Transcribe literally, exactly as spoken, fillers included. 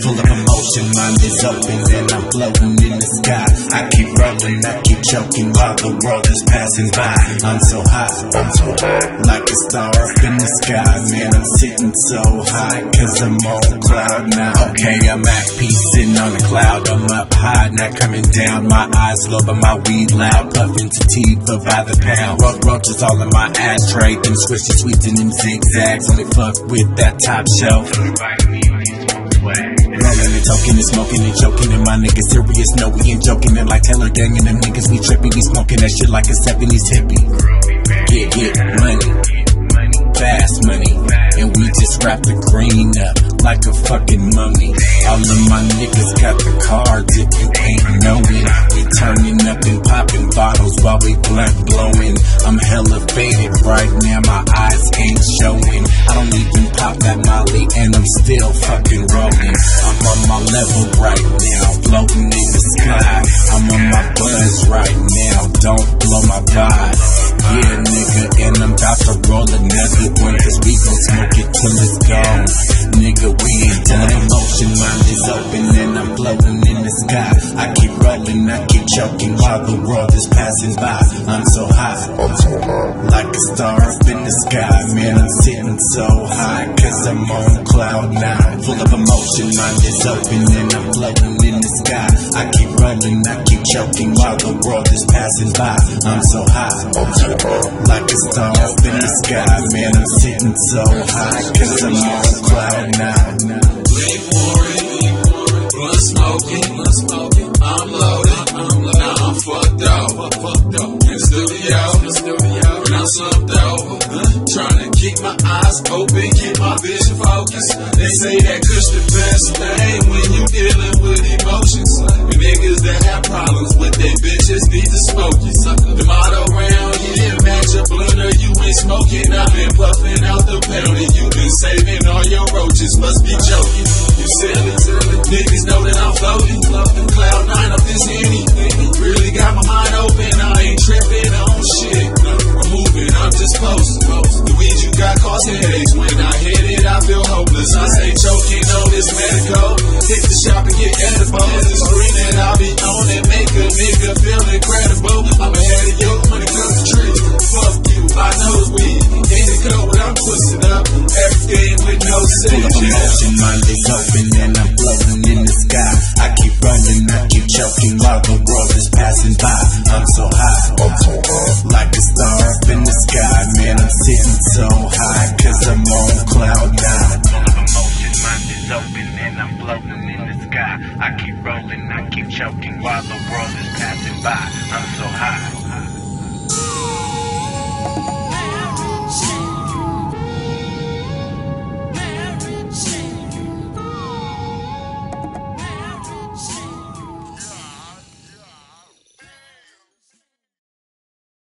full of emotion, mind is open and I'm floating in the sky. I keep rolling, I keep choking while the world is passing by. I'm so high, I'm so high, like a star up in the sky. Man, I'm sitting so high, cause I'm on cloud now. Okay, I'm at peace, sitting on a cloud. I'm up high, not coming down. My eyes low, but my weed loud. Puffing sativa by the pound. Roach, roaches all in my ashtray. Them squishy sweets and them zigzags. Only fuck with that top shelf. Rolling and talking and smoking and joking, and my niggas serious. No, we ain't joking. And like Taylor Gang and them niggas, we trippy. We smoking that shit like a seventies hippie. Get, get money, fast money, and we just wrap the green up like a fucking mummy. All of my niggas got the cards if you ain't knowing. We turning up and popping bottles while we blunt blowing. I'm hella faded right now, my eyes ain't showing. I don't even pop that molly and I'm still fucking rolling. I'm on my level right now, floating in the sky. I'm on my buzz right now, don't blow my vibe. Yeah, nigga, and I'm about to roll another one, cause we gon' smoke it till it's gone. Nigga, we ain't done. Emotion, mind is open and I'm floating in the sky. I keep rolling, I keep choking while the world is passing by. I'm so high, I'm so high, like a star up in the sky. Man, I'm sitting so high, cause I'm on cloud nine. Full of emotion, mind is open and I'm floating in the sky. I keep rolling, I keep choking while the world is passing by. I'm so high, I'm so high, like a star up in the sky. Man, I'm sitting so high, cause I'm on cloud nine. Big worry, blood smoking, blood smoking. I'm loaded, I'm loaded. Now I'm fucked up, fucked up. In the studio, in the studio, and I'm slumped over. Trying to keep my eyes open, keep my vision focused. They say that kush the best thing when you dealing with emotions. The niggas that have problems with their bitches need to smoke it. The motto around here, match a blunter, you ain't smoking. I've been puffing out the penalty. You been saving all your roaches, must be joking. You silly, silly niggas know that I'm floating, floating cloud nine up this henny. Really got my mind open, I ain't tripping on shit. I'm moving, I'm just posting. The weed you got cause headaches. When I hit it, I feel hopeless. I stay choking on this medical. Hit the shop and get edibles. The screen that I be on and make a nigga feel incredible. I'm ahead of you when it comes to trees. Fuck you, I know it's weed. Ain't it cold when I'm twisted up. Everything with no Full of emotion, mind is open and I'm floating in the sky. I keep rolling, I keep choking while the world is passing by. I'm so high, I'm so high, like a star up in the sky. Man, I'm sitting so high, cause I'm on cloud nine. Full of emotion, mind is open and I'm floating in the sky. I keep rolling, I keep choking while the world is passing by. I'm so high.